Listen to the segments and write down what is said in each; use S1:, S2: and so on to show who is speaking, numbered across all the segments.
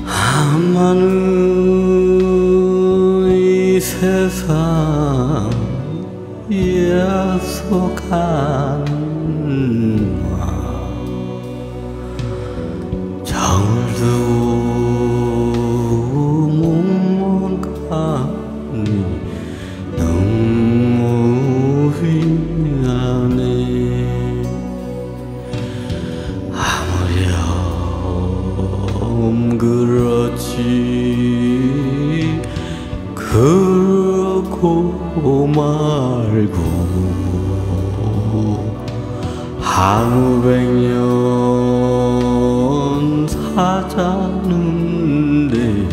S1: 많은 이 세상 약속한 정을 두고 몸만 가니 너무 미안해. 아무렴 그렇지 그렇고 말고 한 500년 사자는데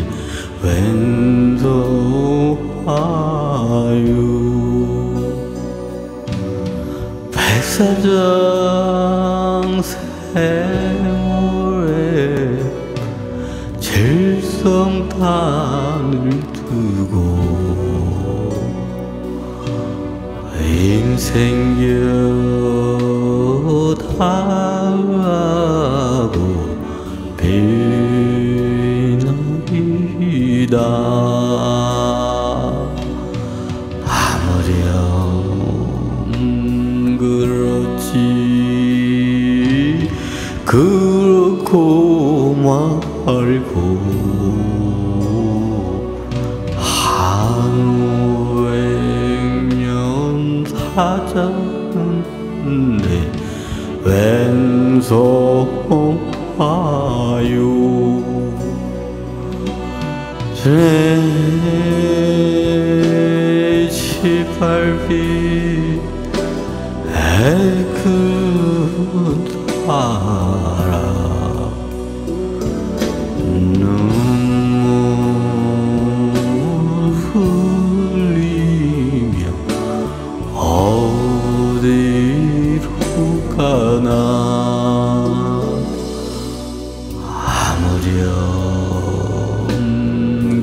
S1: 웬서 와요. 백사장 세월에 질성탄을 두고 인생겨다하고 비나이다. 아무렴 그렇지 그렇고 말고 한 500년 사자는데 웬서 와요. 제 시발비 애그다라 눈물 흘리며 어디로 가나. 아무렴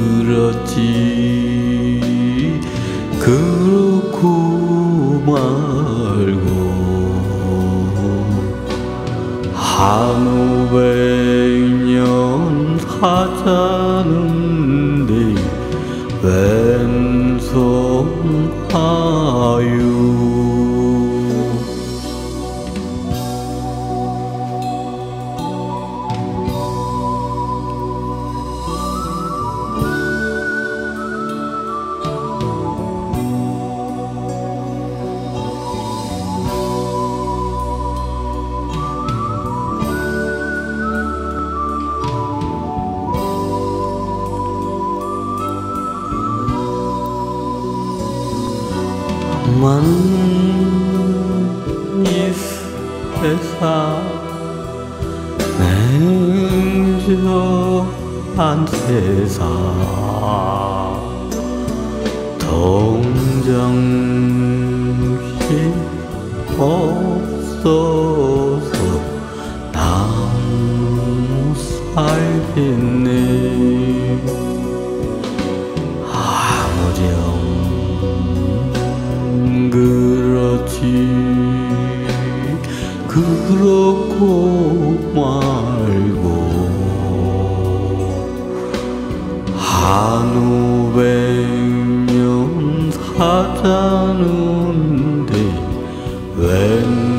S1: 그렇지 그렇고 말고 한 500년 사자는데 웬서 와요. 많은 이 세상 냉정한 세상 동정심 없어서 너무 살겠네. 그렇지 그렇고 말고 한 500년 사자는데 웬